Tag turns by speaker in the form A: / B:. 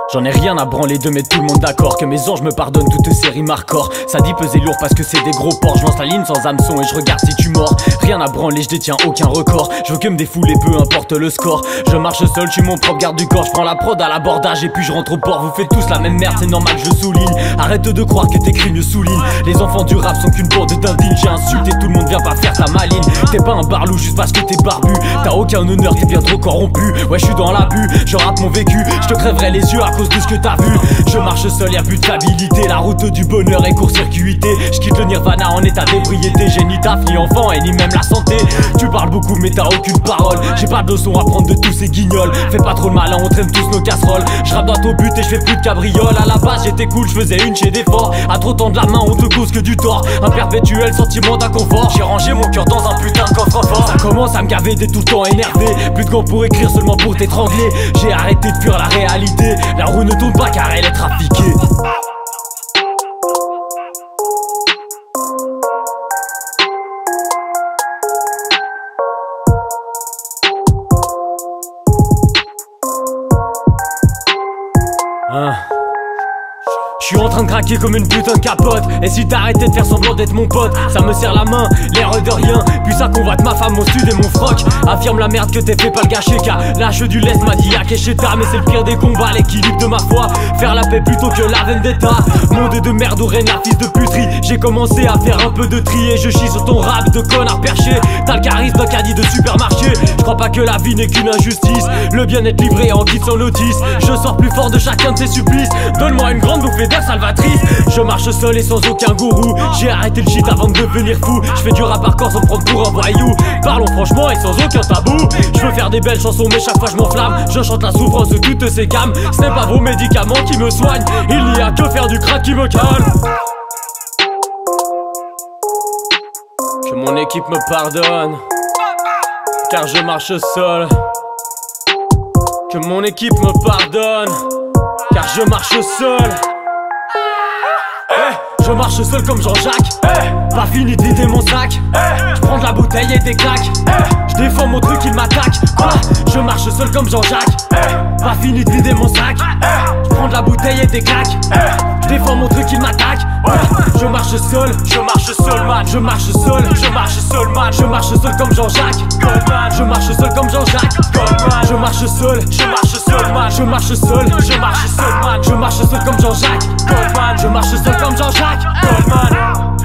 A: J'en ai rien à branler de mettre tout le monde d'accord, que mes anges me pardonnent toutes ces rimes hardcore. Ça dit peser lourd parce que c'est des gros porcs. Je lance la ligne sans hameçon et je regarde si tu mords. Rien à branler, je détiens aucun record. Je veux que me défouler, peu importe le score. Je marche seul, je suis mon propre garde du corps. Je prends la prod à l'abordage et puis je rentre au port. Vous faites tous la même merde, c'est normal que je souligne. Arrête de croire que tes cris me soulignent. Les enfants du rap sont qu'une bande d'indignes. J'ai insulté tout le monde, viens pas faire ta maline. T'es pas un barlou juste parce que t'es barbu. T'as aucun honneur, t'es bien trop corrompu. Ouais, je suis dans l'abus, je rappe mon vécu. Je te crèverai les yeux à cause de ce que t'as vu. Je marche seul, y'a plus de stabilité. La route du bonheur est court-circuitée. Je quitte le nirvana en état d'ébriété. J'ai ni taf, ni enfant et ni même la santé. Tu parles beaucoup mais t'as aucune parole. J'ai pas de leçon à prendre de tous ces guignols. Fais pas trop le malin, on traîne tous nos casseroles. Je rappe droit au but et je fais plus de cabriole. À la base j'étais cool, je faisais une chez des forts. À trop tendre la main on te cause que du tort. Un perpétuel sentiment d'inconfort. J'ai rangé mon cœur dans un putain de coffre-fort. Ça commence à me gaver d'être tout le temps énervé. Plus de gants pour écrire seulement pour t'étrangler. J'ai arrêté de fuir la réalité. La roue ne tourne pas car elle est trafiquée. Je suis en train de craquer comme une putain de capote. Et si t'arrêtais de faire semblant d'être mon pote, ça me serre la main, l'air de rien. Puis ça convoite ma femme, mon stud et mon froc. Affirme la merde que t'es fait pas le gâcher. Car lâche du lest m'a dit à Kesheta. Mais c'est le pire des combats, l'équilibre de ma foi. Faire la paix plutôt que la vendetta. Monde de merde où règne la fils de puterie. J'ai commencé à faire un peu de tri. Et je chie sur ton rap de connard perché. T'as le charisme d'un caddie de supermarché. Je crois pas que la vie n'est qu'une injustice. Le bien-être livré en guide sans notice. Je sors plus fort de chacun de ces supplices. Donne-moi une grande bouffée d'air salvatrice. Je marche seul et sans aucun gourou. J'ai arrêté le shit avant de devenir fou. Je fais du rap hardcore sans me prendre pour un voyou. Parlons franchement et sans aucun tabou. Je veux faire des belles chansons mais chaque fois je m'enflamme. Je chante la souffrance de toutes ces gammes. Ce n'est pas vos médicaments qui me soignent. Il n'y a que faire du crack qui me calme. Que mon équipe me pardonne car je marche seul. Que mon équipe me pardonne car je marche seul. Je marche seul comme Jean-Jacques. Pas fini de vider mon sac. Je prends de la bouteille et des claques. Je défends mon truc, il m'attaque. Quoi? Je marche seul comme Jean-Jacques. Pas fini de vider mon sac. Je prends de la bouteille et des claques. Je défends mon truc, il m'attaque. Je marche seul man. Je marche seul man. Je marche seul comme Jean-Jacques. Je marche seul comme Jean-Jacques. Je marche seul man. Je marche seul man. Je marche seul comme Jean-Jacques. Je marche seul comme Jean-Jacques.